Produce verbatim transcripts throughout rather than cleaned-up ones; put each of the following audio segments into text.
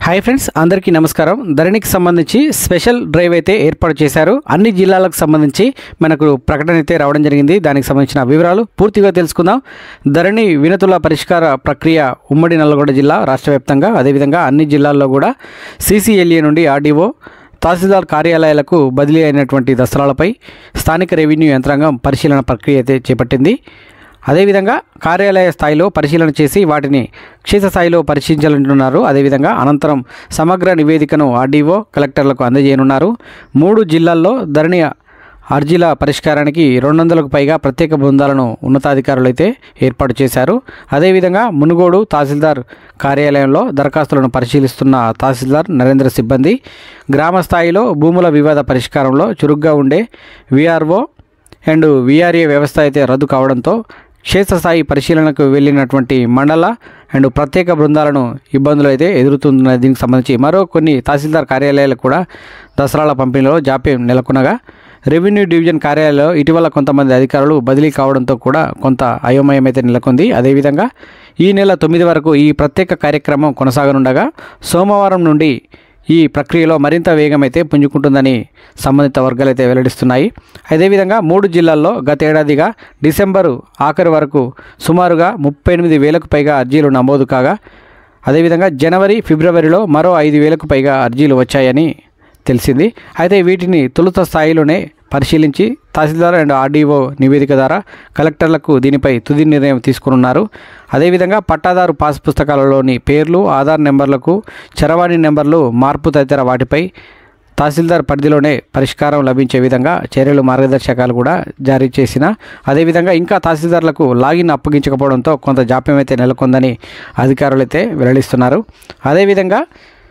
Hi friends, అందరికీ నమస్కారం. ధరణికి సంబంధించి స్పెషల్ డ్రైవ్ అయితే ఏర్పాటు చేశారు. అన్ని జిల్లాలకు సంబంధించి మనకు ప్రకటన అయితే రావడం జరిగింది. దానికి సంబంధించిన వివరాలు పూర్తిగా తెలుసుకుందాం. ధరణి వినతుల పరిష్కార ప్రక్రియ ఉమ్మడి నల్లగొండ జిల్లా రాష్ట్ర వ్యాప్తంగా, అదేవిధంగా అన్ని జిల్లాల్లో కూడా సీసీఎల్ఏ నుండి ఆర్డీఓ తహసీల్దార్ కార్యాలయాలకు బదిలీ అయినటువంటి దస్త్రాలపై స్థానిక రెవెన్యూ యంత్రాంగం పరిశీలన ప్రక్రియ అయితే చేపట్టింది. అదేవిధంగా కార్యాలయ స్థాయిలో పరిశీలన చేసి వాటిని క్షేత్రస్థాయిలో పరిశీలించాలంటున్నారు. అదేవిధంగా అనంతరం సమగ్ర నివేదికను ఆర్డీఓ కలెక్టర్లకు అందజేయనున్నారు. మూడు జిల్లాల్లో ధరణి అర్జీల పరిష్కారానికి రెండు వందలకు పైగా ప్రత్యేక బృందాలను ఉన్నతాధికారులు అయితే ఏర్పాటు చేశారు. అదేవిధంగా మునుగోడు తహసీల్దార్ కార్యాలయంలో దరఖాస్తులను పరిశీలిస్తున్న తహసీల్దార్ నరేంద్ర సిబ్బంది గ్రామ స్థాయిలో భూముల వివాద పరిష్కారంలో చురుగ్గా ఉండే వీఆర్ఓ అండ్ వీఆర్ఏ వ్యవస్థ అయితే రద్దు కావడంతో క్షేత్రస్థాయి పరిశీలనకు వెళ్ళినటువంటి మండల అండ్ ప్రత్యేక బృందాలను ఇబ్బందులు అయితే ఎదురుతున్న దీనికి సంబంధించి మరో కొన్ని తహసీల్దార్ కార్యాలయాలకు కూడా దసరాల పంపిణీలో జాప్యం నెలకొనగా రెవెన్యూ డివిజన్ కార్యాలయంలో ఇటీవల కొంతమంది అధికారులు బదిలీ కావడంతో కూడా కొంత అయోమయం అయితే నెలకొంది. అదేవిధంగా ఈ నెల తొమ్మిది వరకు ఈ ప్రత్యేక కార్యక్రమం కొనసాగనుండగా సోమవారం నుండి ఈ ప్రక్రియలో మరింత వేగం అయితే పుంజుకుంటుందని సంబంధిత వర్గాలు అయితే వెల్లడిస్తున్నాయి. అదేవిధంగా మూడు జిల్లాల్లో గతేడాదిగా డిసెంబరు ఆఖరి వరకు సుమారుగా ముప్పై ఎనిమిది వేలకు పైగా అర్జీలు నమోదు కాగా, అదేవిధంగా జనవరి ఫిబ్రవరిలో మరో ఐదు వేలకు పైగా అర్జీలు వచ్చాయని తెలిసింది. అయితే వీటిని తొలుత స్థాయిలోనే పరిశీలించి తహసీల్దార్ అండ్ ఆర్డీఓ నివేదిక ద్వారా కలెక్టర్లకు దీనిపై తుది నిర్ణయం తీసుకున్నారు. అదేవిధంగా పట్టాదారు పాస్ పుస్తకాలలోని పేర్లు, ఆధార్ నెంబర్లకు చరవాణి నెంబర్లు మార్పు తదితర వాటిపై తహసీల్దార్ పరిధిలోనే పరిష్కారం లభించే విధంగా చర్యలు, మార్గదర్శకాలు కూడా జారీ చేసిన అదేవిధంగా ఇంకా తహసీల్దార్లకు లాగిన్ అప్పగించకపోవడంతో కొంత జాప్యం అయితే నెలకొందని అధికారులు అయితే వెల్లడిస్తున్నారు. అదేవిధంగా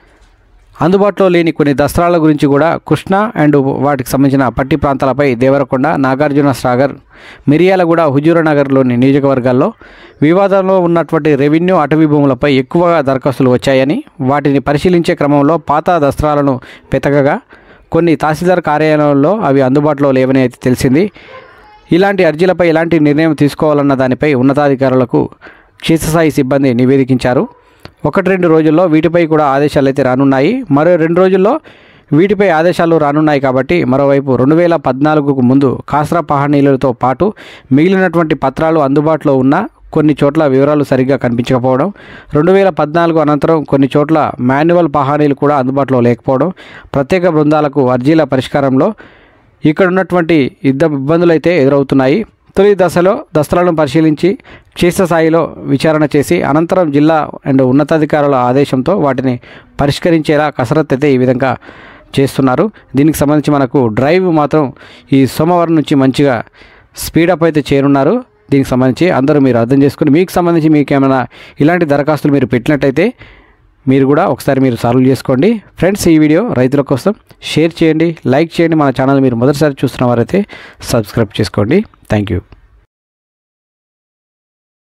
అందుబాటులో లేని కొన్ని దస్త్రాల గురించి కూడా కృష్ణా అండ్ వాటికి సంబంధించిన పట్టి ప్రాంతాలపై దేవరకొండ, నాగార్జున సాగర్, మిర్యాలగూడ, హుజూరనగర్లోని నియోజకవర్గాల్లో వివాదంలో ఉన్నటువంటి రెవెన్యూ అటవీ భూములపై ఎక్కువగా దరఖాస్తులు వచ్చాయని, వాటిని పరిశీలించే క్రమంలో పాత దస్త్రాలను వెతకగా కొన్ని తహసీల్దార్ కార్యాలయాల్లో అవి అందుబాటులో లేవని అయితే తెలిసింది. ఇలాంటి అర్జీలపై ఎలాంటి నిర్ణయం తీసుకోవాలన్న దానిపై ఉన్నతాధికారులకు క్షేత్రస్థాయి సిబ్బంది నివేదించారు. ఒకటి రెండు రోజుల్లో వీటిపై కూడా ఆదేశాలు అయితే రానున్నాయి. మరో రెండు రోజుల్లో వీటిపై ఆదేశాలు రానున్నాయి. కాబట్టి మరోవైపు రెండు వేల పద్నాలుగుకు ముందు కాస్రా పహానీలతో పాటు మిగిలినటువంటి పత్రాలు అందుబాటులో ఉన్న కొన్ని చోట్ల వివరాలు సరిగ్గా కనిపించకపోవడం, రెండు వేల పద్నాలుగు అనంతరం కొన్ని చోట్ల మాన్యువల్ పహానీలు కూడా అందుబాటులో లేకపోవడం, ప్రత్యేక బృందాలకు అర్జీల పరిష్కారంలో ఇక్కడ ఉన్నటువంటి ఇద్దరు ఇబ్బందులు అయితే ఎదురవుతున్నాయి. తొలి దశలో దస్త్రాలను పరిశీలించి క్షేత్రస్థాయిలో విచారణ చేసి అనంతరం జిల్లా అండ్ ఉన్నతాధికారుల ఆదేశంతో వాటిని పరిష్కరించేలా కసరత్తు అయితే ఈ విధంగా చేస్తున్నారు. దీనికి సంబంధించి మనకు డ్రైవ్ మాత్రం ఈ సోమవారం నుంచి మంచిగా స్పీడప్ అయితే చేరున్నారు. దీనికి సంబంధించి అందరూ మీరు అర్థం చేసుకుని మీకు సంబంధించి మీకు ఏమైనా ఇలాంటి దరఖాస్తులు మీరు పెట్టినట్టయితే మీరు కూడా ఒకసారి మీరు సాల్వ్ చేసుకోండి. ఫ్రెండ్స్, ఈ వీడియో రైతుల కోసం షేర్ చేయండి, లైక్ చేయండి. మన ఛానల్ మీరు మొదటిసారి చూస్తున్న వారైతే సబ్స్క్రైబ్ చేసుకోండి. Thank you.